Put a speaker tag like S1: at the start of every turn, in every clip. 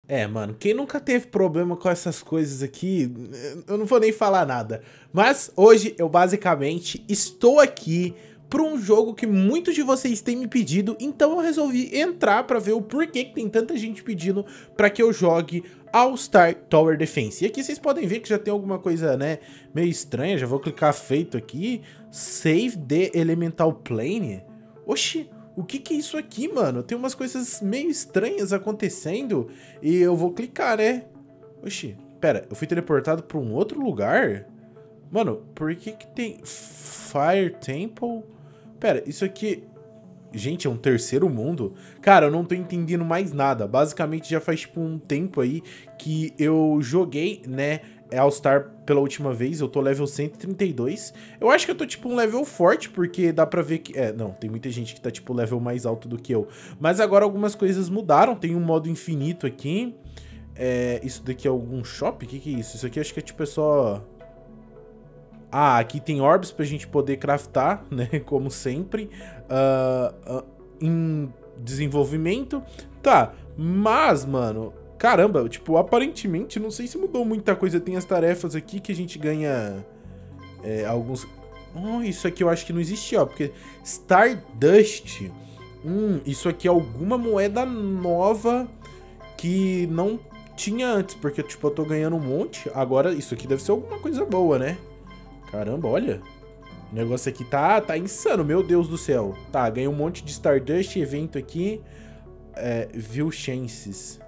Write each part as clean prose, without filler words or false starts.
S1: É, mano, quem nunca teve problema com essas coisas aqui, eu não vou nem falar nada. Mas hoje eu basicamente estou aqui para um jogo que muitos de vocês têm me pedido, então eu resolvi entrar para ver o porquê que tem tanta gente pedindo para que eu jogue All Star Tower Defense. E aqui vocês podem ver que já tem alguma coisa, né, meio estranha. Já vou clicar feito aqui. Save the Elemental Plane. Oxi. O que é isso aqui, mano? Tem umas coisas meio estranhas acontecendo e eu vou clicar, né? Oxi, pera, eu fui teleportado pra um outro lugar? Mano, por que tem Fire Temple? Pera, isso aqui... Gente, é um terceiro mundo? Cara, eu não tô entendendo mais nada. Basicamente já faz tipo um tempo aí que eu joguei, né, All Star pela última vez. Eu tô level 132. Eu acho que eu tô tipo um level forte, porque dá pra ver que... não, tem muita gente que tá tipo level mais alto do que eu. Mas agora algumas coisas mudaram. Tem um modo infinito aqui. Isso daqui é algum shop? O que é isso? Isso aqui acho que é tipo só... Ah, aqui tem orbs pra gente poder craftar, né? Como sempre. Em desenvolvimento. Tá, mas, mano... Caramba, tipo, aparentemente, não sei se mudou muita coisa. Tem as tarefas aqui que a gente ganha alguns... Oh, isso aqui eu acho que não existia, ó. Porque Stardust... isso aqui é alguma moeda nova que não tinha antes. Porque, tipo, eu tô ganhando um monte. Agora, isso aqui deve ser alguma coisa boa, né? Caramba, olha. O negócio aqui tá insano, meu Deus do céu. Tá, ganhei um monte de Stardust, evento aqui. View Chances.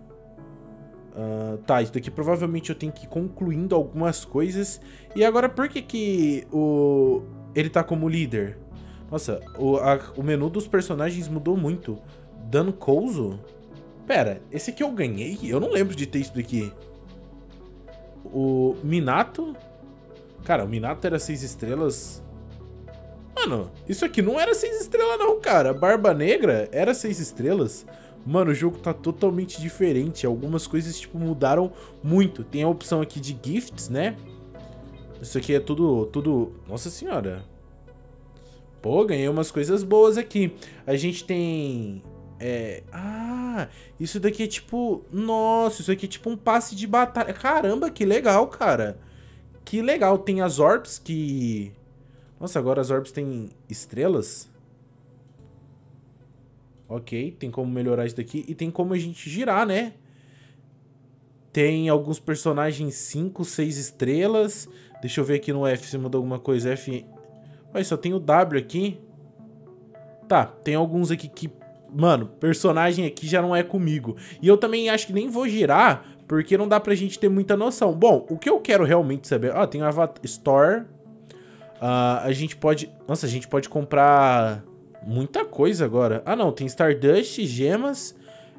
S1: Tá, isso daqui provavelmente eu tenho que ir concluindo algumas coisas. E agora, por que ele tá como líder? Nossa, o menu dos personagens mudou muito. Dan Kouzo? Pera, esse aqui eu ganhei? Eu não lembro de ter isso daqui. O Minato? Cara, o Minato era 6 estrelas. Mano, isso aqui não era 6 estrelas não, cara. Barba Negra era 6 estrelas. Mano, o jogo tá totalmente diferente. Algumas coisas, tipo, mudaram muito. Tem a opção aqui de gifts, né? Isso aqui é tudo... Nossa senhora. Pô, ganhei umas coisas boas aqui. A gente tem... isso daqui é tipo... Nossa, isso aqui é tipo um passe de batalha. Caramba, que legal, cara. Que legal, tem as orbs que... Nossa, agora as orbs têm estrelas. Ok, tem como melhorar isso daqui. E tem como a gente girar, né? Tem alguns personagens 5, 6 estrelas. Deixa eu ver aqui no F se mudou alguma coisa. F... Olha, só tem o W aqui. Tá, tem alguns aqui que... Mano, personagem aqui já não é comigo. E eu também acho que nem vou girar... Porque não dá pra gente ter muita noção. Bom, o que eu quero realmente saber... Tem o Avatar Store. A gente pode... Nossa, a gente pode comprar muita coisa agora. Ah, não. Tem Stardust, gemas.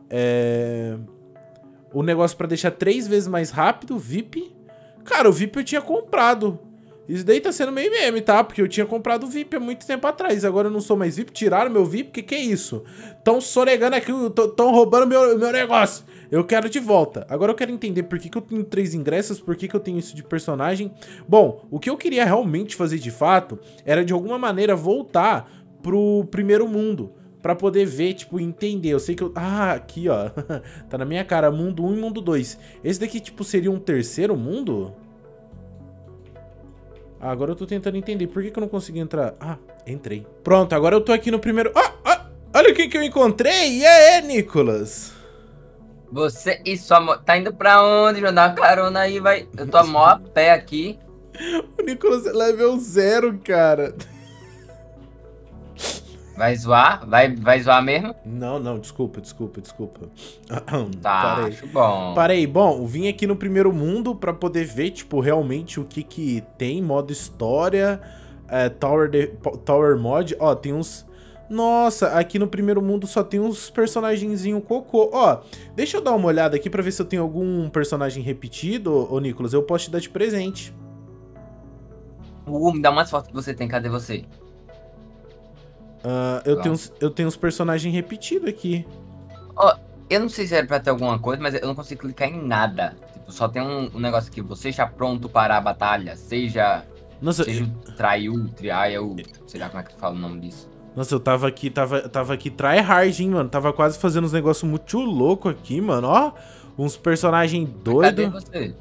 S1: O negócio pra deixar 3 vezes mais rápido. VIP. Cara, o VIP eu tinha comprado. Isso daí tá sendo meio meme, tá? Porque eu tinha comprado o VIP há muito tempo atrás. Agora eu não sou mais VIP. Tiraram meu VIP. Que é isso? Tão sonegando aqui. Tão roubando meu negócio. Eu quero de volta. Agora eu quero entender por que eu tenho 3 ingressos, por que eu tenho isso de personagem. Bom, o que eu queria realmente fazer de fato era de alguma maneira voltar pro primeiro mundo. Pra poder ver, tipo, entender. Eu sei que eu... aqui, ó. Tá na minha cara. Mundo 1 e mundo 2. Esse daqui, tipo, seria um terceiro mundo? Agora eu tô tentando entender. Por que eu não consegui entrar? Entrei. Pronto, agora eu tô aqui no primeiro... Olha o que eu encontrei! E aí, Nicolas?
S2: Você e sua... Tá indo pra onde, João? Dá uma carona aí, vai. Eu tô mó a pé aqui.
S1: O Nicolas é level 0, cara.
S2: Vai zoar? Vai zoar mesmo?
S1: Não, desculpa.
S2: Tá,
S1: Parei.
S2: acho bom.
S1: Parei. Bom, eu vim aqui no primeiro mundo pra poder ver, tipo, realmente o que tem. Modo história, Tower Mod. Ó, tem uns... Nossa, aqui no primeiro mundo só tem uns personagenzinho cocô. Ó, deixa eu dar uma olhada aqui pra ver se eu tenho algum personagem repetido, ô Nicolas. Eu posso te dar de presente.
S2: Me dá umas fotos que você tem. Cadê você?
S1: Eu tenho uns personagens repetidos aqui.
S2: Ó, eu não sei se era pra ter alguma coisa, mas eu não consigo clicar em nada. Tipo, só tem um negócio aqui. Você está pronto para a batalha. Seja o trial, sei lá como é que fala o nome disso.
S1: Nossa, eu tava aqui tryhard, hein, mano. Tava quase fazendo uns negócios muito louco aqui, mano. Ó, Uns personagens
S2: Cadê
S1: doidos.
S2: você?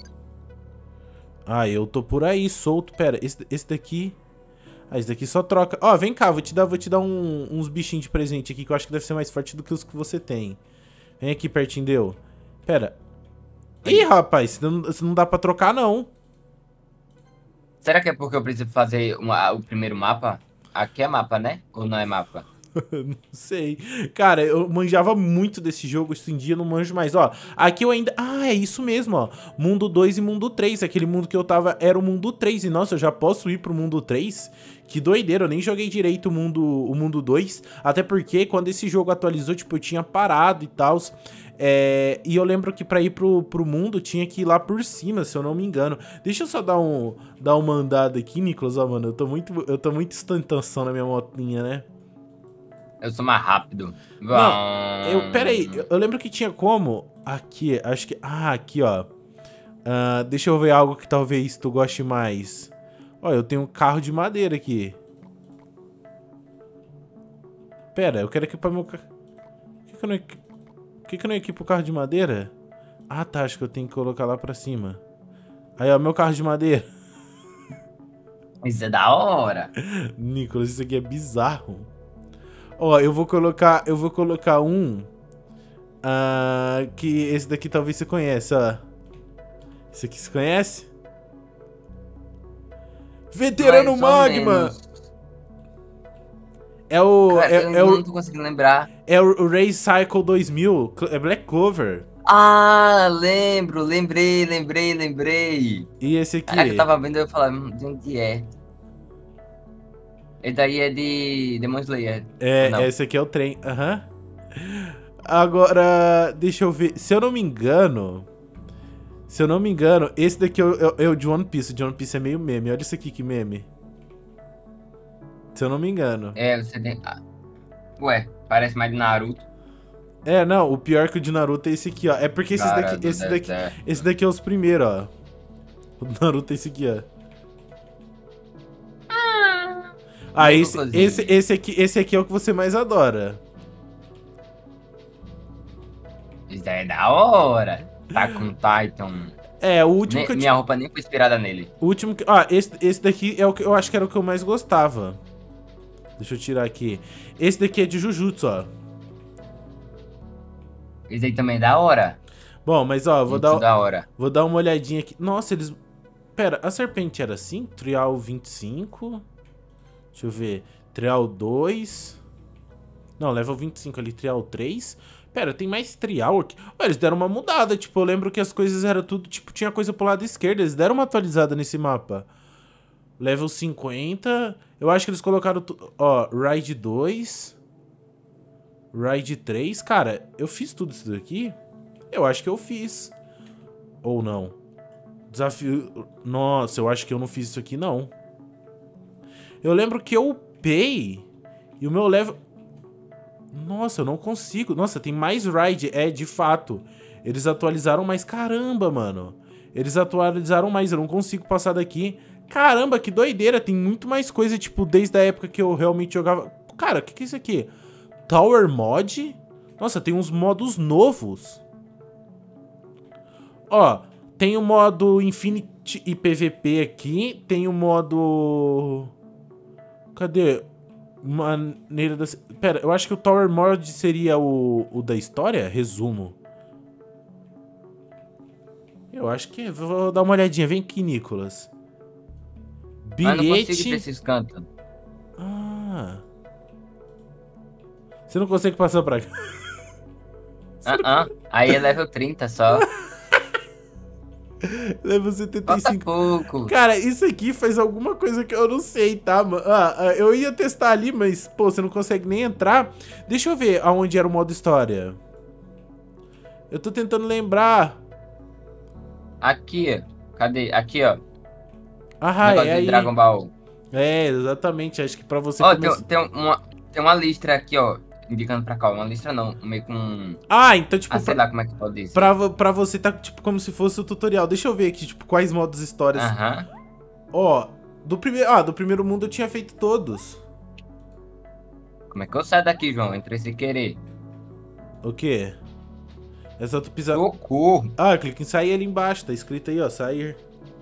S1: Ah, eu tô por aí, solto. Pera, esse daqui... Ah, esse daqui só troca. Ó, vem cá, vou te dar uns bichinhos de presente aqui que eu acho que deve ser mais forte do que os que você tem. Vem aqui pertinho, deu. Pera. Ih, rapaz, isso não dá pra trocar, não.
S2: Será que é porque eu preciso fazer o primeiro mapa? Aqui é mapa, né? Ou não é mapa?
S1: Não sei. Cara, eu manjava muito desse jogo, hoje em dia eu não manjo mais. Ó, aqui eu ainda... Ah, é isso mesmo, ó. Mundo 2 e Mundo 3. Aquele mundo que eu tava era o Mundo 3. E, nossa, eu já posso ir pro Mundo 3? Que doideira, eu nem joguei direito o mundo 2. Até porque, quando esse jogo atualizou, tipo, eu tinha parado e tal. E eu lembro que pra ir pro mundo tinha que ir lá por cima, se eu não me engano. Deixa eu só dar uma andada aqui, Nicolas. Ó, mano, eu tô muito instantâneo na minha motinha, né?
S2: Eu sou mais rápido.
S1: Não, pera aí, eu lembro que tinha como... Aqui, acho que... Ah, aqui, ó. Deixa eu ver algo que talvez tu goste mais. Ó, eu tenho um carro de madeira aqui. Pera, eu quero equipar meu carro... Por que eu não equipo o carro de madeira? Ah, tá, acho que eu tenho que colocar lá pra cima. Aí, ó, meu carro de madeira.
S2: Isso é da hora.
S1: Nicolas, isso aqui é bizarro. Ó, eu vou colocar um... que esse daqui talvez você conheça, ó. Esse aqui você conhece? Veterano Magma! É o...
S2: Cara, eu não tô conseguindo lembrar.
S1: É o Race Cycle 2000. É Black Clover.
S2: Ah, lembrei.
S1: E esse aqui?
S2: Caraca, eu tava vendo e eu falava, de onde é? Esse daí é de Demon Slayer.
S1: Esse aqui é o trem. Aham. Agora, deixa eu ver. Se eu não me engano, esse daqui é o de One Piece. O de One Piece é meio meme. Olha isso aqui, que meme. Se eu não me engano.
S2: Você tem... Ué, parece mais de Naruto.
S1: Não, o pior que o de Naruto é esse aqui, ó. É porque esse daqui é os primeiros, ó. O Naruto é esse aqui, ó. Ah, esse aqui é o que você mais adora.
S2: Isso daí é da hora. Tá com Titan.
S1: O último que eu
S2: Minha roupa nem foi inspirada nele.
S1: O último que... esse daqui é o que eu acho que era o que eu mais gostava. Deixa eu tirar aqui. Esse daqui é de Jujutsu, ó.
S2: Esse aí também é da hora.
S1: Bom, mas ó, vou dar uma olhadinha aqui. Nossa, eles... Pera, a serpente era assim? Trial 25... Deixa eu ver. Trial 2. Não, level 25 ali. Trial 3. Pera, tem mais trial aqui. Ué, eles deram uma mudada. Tipo, eu lembro que as coisas eram tudo... Tipo, tinha coisa pro lado esquerdo. Eles deram uma atualizada nesse mapa. Level 50. Eu acho que eles colocaram... Ó, Ride 2. Ride 3. Cara, eu fiz tudo isso daqui? Eu acho que eu fiz. Ou não. Desafio... Nossa, eu acho que eu não fiz isso aqui, não. Eu lembro que eu upei e o meu level... Nossa, eu não consigo. Nossa, tem mais ride. De fato. Eles atualizaram mais. Caramba, mano. Eles atualizaram mais. Eu não consigo passar daqui. Caramba, que doideira. Tem muito mais coisa, tipo, desde a época que eu realmente jogava... Cara, o que é isso aqui? Tower Mod? Nossa, tem uns modos novos. Ó, tem o modo Infinity e PVP aqui. Tem o modo... Cadê? Maneira da... Pera, eu acho que o Tower Mod seria o da história? Resumo. Eu acho que... Vou dar uma olhadinha. Vem aqui, Nicolas. Bilhete...
S2: Mas não consigo ir pra esses cantos.
S1: Ah... Você não consegue passar pra cá?
S2: Aí é level 30 só.
S1: Level 75.
S2: Falta pouco.
S1: Cara, isso aqui faz alguma coisa que eu não sei, tá, mano? Eu ia testar ali, mas, pô, você não consegue nem entrar. Deixa eu ver aonde era o modo história. Eu tô tentando lembrar.
S2: Aqui, cadê? Aqui, ó.
S1: É aí.
S2: Dragon Ball.
S1: Exatamente. Acho que pra você...
S2: Ó, tem uma listra aqui, ó. Indicando pra cá, uma listra não, meio com...
S1: então tipo...
S2: sei lá como é que pode dizer.
S1: Pra você tá, tipo, como se fosse o tutorial. Deixa eu ver aqui, tipo, quais modos histórias. Ó, do primeiro mundo eu tinha feito todos.
S2: Como é que eu saio daqui, João? Entrei sem querer.
S1: O quê? É só tu pisar...
S2: Socorro.
S1: Ah, clica em sair ali embaixo. Tá escrito aí, ó, sair.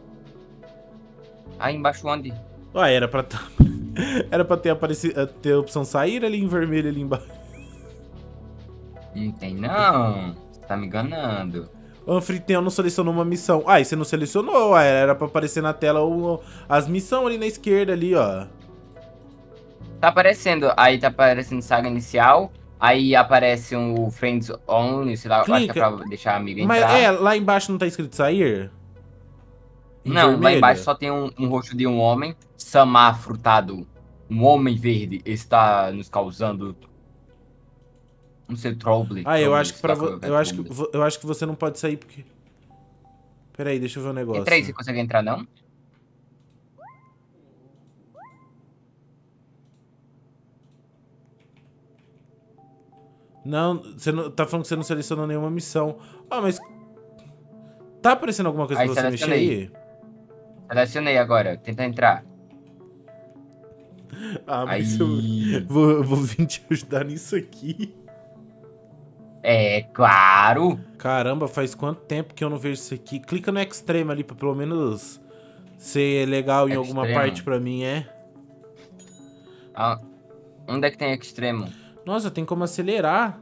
S2: Aí embaixo onde?
S1: Ah, era pra... Era pra ter aparecido... ter a opção sair ali em vermelho ali embaixo.
S2: Não tem não. Você tá me enganando.
S1: O anfitrião não selecionou uma missão. Ah, e você não selecionou. Ah, era pra aparecer na tela as missões ali na esquerda ali, ó.
S2: Tá aparecendo. Aí tá aparecendo saga inicial. Aí aparece o Friends Only, sei lá, eu acho que é pra deixar a amiga entrar.
S1: Mas lá embaixo não tá escrito sair?
S2: Não,
S1: vermelho?
S2: lá embaixo só tem um rosto de um homem. Samar frutado. Um homem verde está nos causando... Não sei, trouble.
S1: Ah, eu acho que eu acho que você não pode sair porque... Pera aí, deixa eu ver um negócio.
S2: Entra aí, você consegue entrar não?
S1: Não, você não tá falando que você não selecionou nenhuma missão. Ah, mas... Tá aparecendo alguma coisa
S2: Aí,
S1: pra você mexer aí?
S2: Selecionei agora, tenta entrar.
S1: Ah, mas
S2: aí...
S1: eu vou vir te ajudar nisso aqui.
S2: É, claro.
S1: Caramba, faz quanto tempo que eu não vejo isso aqui? Clica no extremo ali pra pelo menos ser legal em alguma parte pra mim, é?
S2: Ah, onde é que tem extremo?
S1: Nossa, tem como acelerar.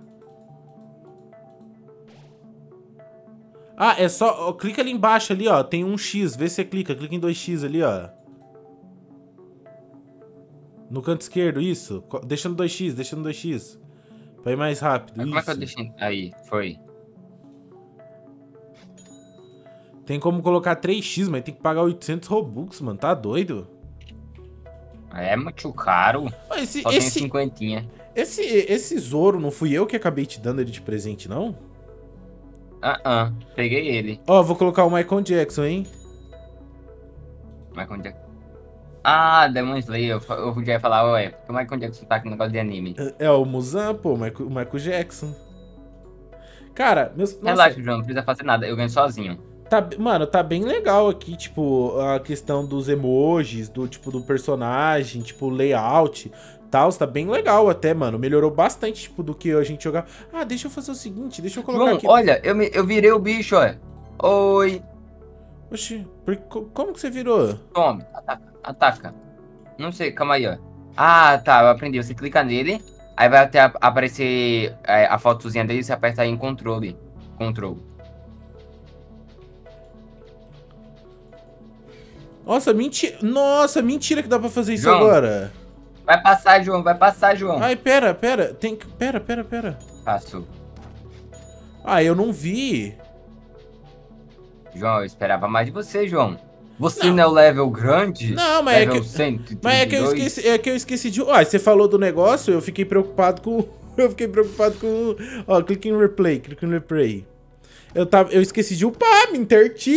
S1: Ah, é só... Ó, clica ali embaixo ali, ó. Tem um X. Vê se você clica. Clica em 2x ali, ó. No canto esquerdo, isso. Deixa no 2x, deixa no 2x. Pra ir mais rápido,
S2: Como
S1: isso.
S2: é que eu deixei? Aí, foi.
S1: Tem como colocar 3x, mas tem que pagar 800 Robux, mano. Tá doido?
S2: É muito caro. Só tem 50.
S1: Esse Zoro, não fui eu que acabei te dando ele de presente, não?
S2: Peguei ele.
S1: Ó, vou colocar o Michael Jackson, hein?
S2: Michael Jackson. Ah, Demon Slayer. Eu podia falar, ué, porque o Michael Jackson tá aqui no negócio de anime.
S1: É o Muzan, pô, o Michael Jackson. Cara, nossa,
S2: relaxa, João, não precisa fazer nada, eu ganho sozinho.
S1: Mano, tá bem legal aqui, tipo, a questão dos emojis, do tipo do personagem, tipo, layout, tal, tá bem legal até, mano. Melhorou bastante, tipo, do que a gente jogava. Ah, deixa eu fazer o seguinte, deixa eu colocar
S2: João,
S1: aqui.
S2: olha, eu virei o bicho, ó. Oi.
S1: Oxi, como que você virou?
S2: Tome, ataca. Não sei, calma aí, ó. Ah, tá, eu aprendi. Você clica nele, aí vai até aparecer a fotozinha dele, você aperta aí em controle. Control.
S1: Nossa, mentira. Nossa, mentira que dá pra fazer isso
S2: João,
S1: agora.
S2: Vai passar, João, vai passar, João.
S1: Ai, pera. Tem que... Pera.
S2: Passou.
S1: Ah, eu não vi.
S2: João, eu esperava mais de você, João. Você não é o level grande?
S1: Não, mas
S2: level
S1: é que...
S2: 132?
S1: Mas é que eu esqueci de... Ó, você falou do negócio, eu fiquei preocupado com... Ó, clica em replay. Eu esqueci de upar, me interti.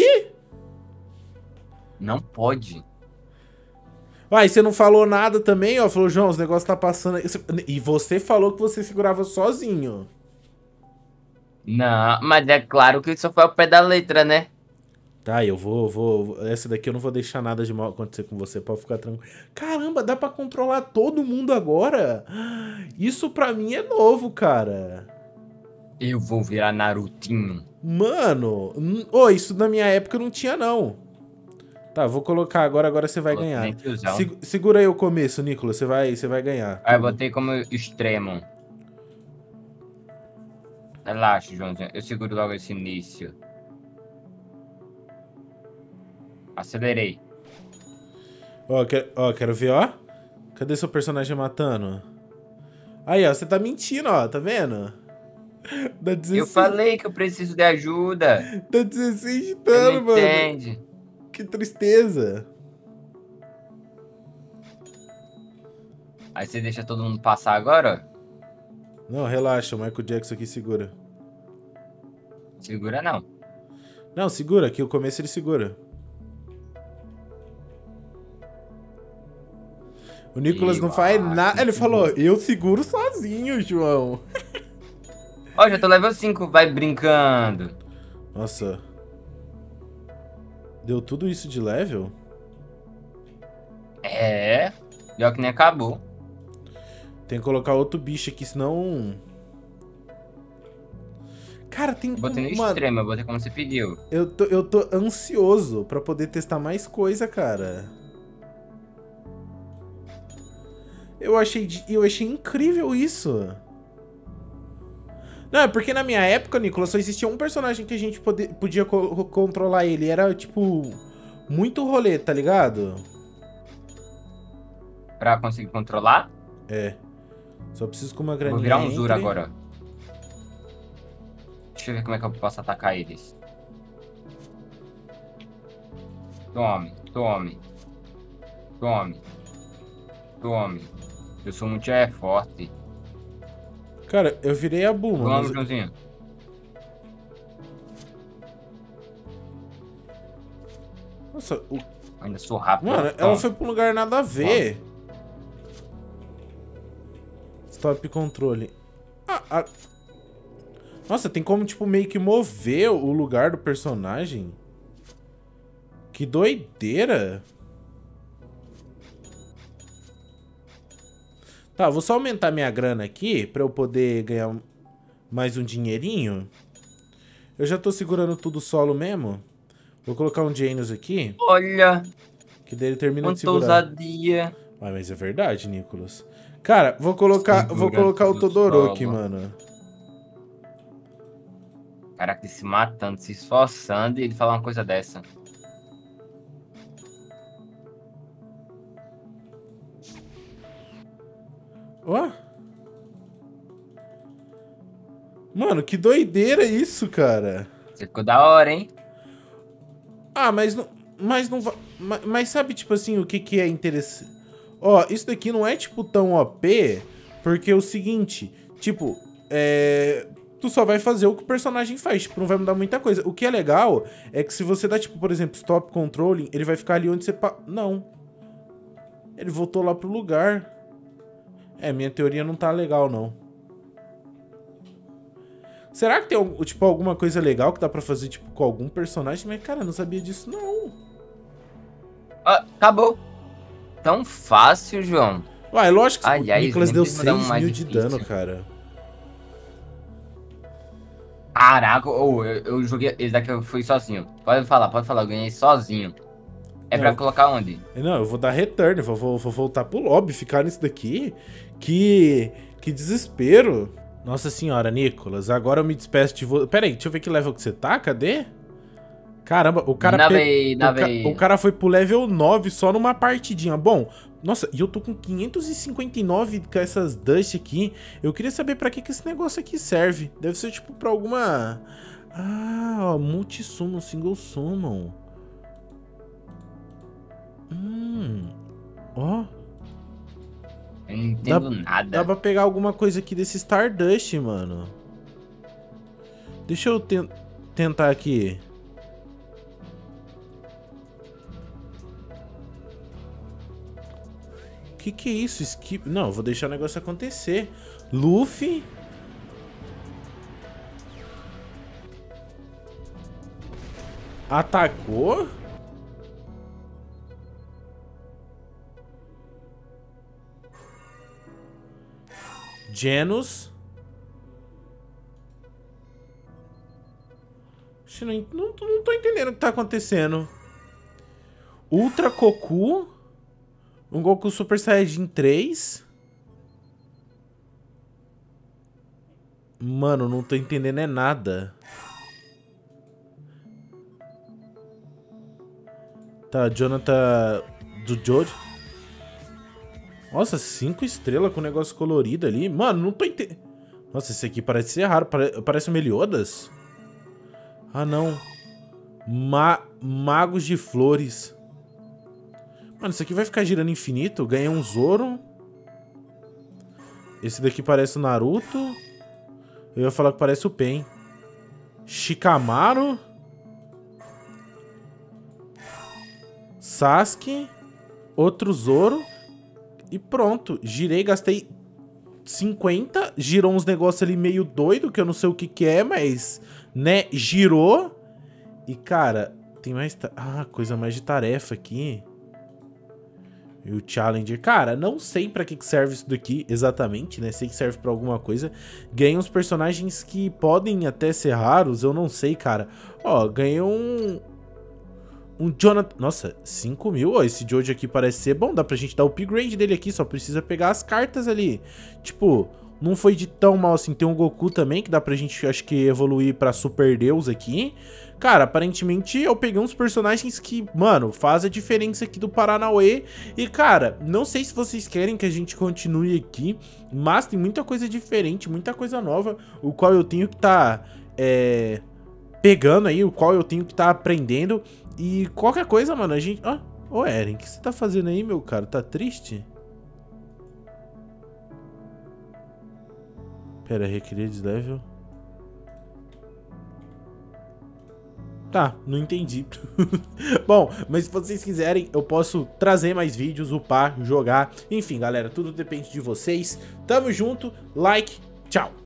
S2: Não pode.
S1: Uai, você não falou nada também, ó. Falou, João, os negócios tá passando aí. E você falou que você segurava sozinho.
S2: Não, mas é claro que isso foi ao pé da letra, né?
S1: Tá, eu vou... Essa daqui eu não vou deixar nada de mal acontecer com você, pode ficar tranquilo. Caramba, dá pra controlar todo mundo agora? Isso pra mim é novo, cara.
S2: Eu vou virar Narutinho.
S1: Mano, isso na minha época não tinha, não. Tá, vou colocar agora você vai ganhar. Segura aí o começo, Nicolas, você vai ganhar.
S2: Aí eu botei como extremo. Relaxa, Joãozinho, eu seguro logo esse início. Acelerei.
S1: Ó, quero ver, ó. Cadê seu personagem matando? Aí, ó, você tá mentindo, ó, tá vendo? Dá 16...
S2: Eu falei que eu preciso de ajuda.
S1: Dá 16 de dano, mano.
S2: Entende?
S1: Que tristeza.
S2: Aí você deixa todo mundo passar agora?
S1: Não, relaxa, o Michael Jackson aqui segura.
S2: Segura não.
S1: Não, segura, aqui o começo ele segura. O Nicolas não faz nada. Ele falou, eu seguro sozinho, João.
S2: Ó, já tô level 5, vai brincando.
S1: Nossa. Deu tudo isso de level?
S2: É, pior que nem acabou.
S1: Tem que colocar outro bicho aqui, senão... Cara, tem...
S2: Eu botei no extremo, eu botei como você pediu.
S1: Eu tô ansioso pra poder testar mais coisa, cara. Eu achei incrível isso. Não, é porque na minha época, Nicolas, só existia um personagem que a gente podia controlar ele. Era, tipo, muito rolê, tá ligado?
S2: Pra conseguir controlar?
S1: É. Só preciso que uma graninha
S2: Vou virar um
S1: entre.
S2: Zura agora. Deixa eu ver como é que eu posso atacar eles. Tome, tome. Tome. Tome. Eu sou muito forte.
S1: Cara, eu virei a Bulma.
S2: Vamos, Joãozinho.
S1: Nossa,
S2: Ainda sou rápido.
S1: Mano, ela foi pra um lugar nada a ver. Stop controle. Nossa, tem como, tipo, meio que mover o lugar do personagem? Que doideira. Tá, vou só aumentar minha grana aqui pra eu poder ganhar mais um dinheirinho. Eu já tô segurando tudo solo mesmo. Vou colocar um Genius aqui.
S2: Olha.
S1: Que daí ele termina de segurar.
S2: Ousadia.
S1: Ah, mas é verdade, Nicolas. Cara, vou colocar o Todoroki, mano.
S2: Caraca, ele se matando, se esforçando e ele fala uma coisa dessa.
S1: Ó. Mano, que doideira isso, cara.
S2: Você ficou da hora, hein?
S1: Ah, mas não vai... Mas sabe, tipo assim, o que é interessante? Ó, isso daqui não é, tipo, tão OP, porque é o seguinte, tipo, tu só vai fazer o que o personagem faz, tipo, não vai mudar muita coisa. O que é legal é que se você dá, tipo, por exemplo, stop controlling, ele vai ficar ali onde você... Não. Ele voltou lá pro lugar. Minha teoria não tá legal, não. Será que tem, tipo, alguma coisa legal que dá pra fazer, tipo, com algum personagem? Mas, cara, eu não sabia disso, não.
S2: Ah, acabou. Tão fácil, João.
S1: Ué, lógico que
S2: o
S1: Nicolas deu 6.000 de dano, cara.
S2: Caraca, eu joguei... Esse daqui eu fui sozinho. Pode falar, eu ganhei sozinho. Pra colocar onde?
S1: Não, eu vou dar return, vou voltar pro lobby, ficar nisso daqui. Que desespero. Nossa senhora, Nicolas, agora eu me despeço de você. Pera aí, deixa eu ver que level que você tá, cadê? Caramba, o cara... O cara foi pro level 9 só numa partidinha. Bom, nossa, e eu tô com 559 com essas Dust aqui. Eu queria saber pra que esse negócio aqui serve. Deve ser tipo pra alguma... Ah, ó, multi-summon, single summon. Ó.
S2: Eu não entendo nada.
S1: Dá pra pegar alguma coisa aqui desse Stardust, mano. Deixa eu tentar aqui. Que é isso? Skip... Não, eu vou deixar o negócio acontecer. Luffy. Atacou. Genos. Não tô entendendo o que tá acontecendo. Ultra Goku. Um Goku Super Saiyajin 3. Mano, não tô entendendo nada. Tá, Jonathan do Jojo. Nossa, 5 estrelas com negócio colorido ali. Mano, não tô entendendo. Nossa, esse aqui parece ser raro. Parece o Meliodas. Ah, não. Magos de flores. Mano, isso aqui vai ficar girando infinito. Ganhei um Zoro. Esse daqui parece o Naruto. Eu ia falar que parece o Pen. Shikamaru. Sasuke. Outro Zoro. E pronto. Girei, gastei 50. Girou uns negócios ali meio doido, que eu não sei o que é, mas... Né? Girou. E, cara, tem mais... Ah, coisa mais de tarefa aqui. E o Challenger, cara, não sei pra que serve isso daqui exatamente, né? Sei que serve pra alguma coisa. Ganhei uns personagens que podem até ser raros, eu não sei, cara. Ó, ganhei um Jonathan... Nossa, 5 mil. Ó, esse Jojo aqui parece ser bom. Dá pra gente dar o upgrade dele aqui, só precisa pegar as cartas ali. Tipo, não foi de tão mal assim. Tem um Goku também, que dá pra gente, acho que, evoluir pra Super Deus aqui. Cara, aparentemente eu peguei uns personagens que, mano, faz a diferença aqui do Paranauê. E, cara, não sei se vocês querem que a gente continue aqui, mas tem muita coisa diferente, muita coisa nova, o qual eu tenho que tá pegando aí, o qual eu tenho que tá aprendendo. E qualquer coisa, mano, a gente... Ah, ô Eren, o que você tá fazendo aí, meu cara? Tá triste? Pera, requerer deslevel. Tá, não entendi. Bom, mas se vocês quiserem, eu posso trazer mais vídeos, upar, jogar. Enfim, galera, tudo depende de vocês. Tamo junto, like, tchau.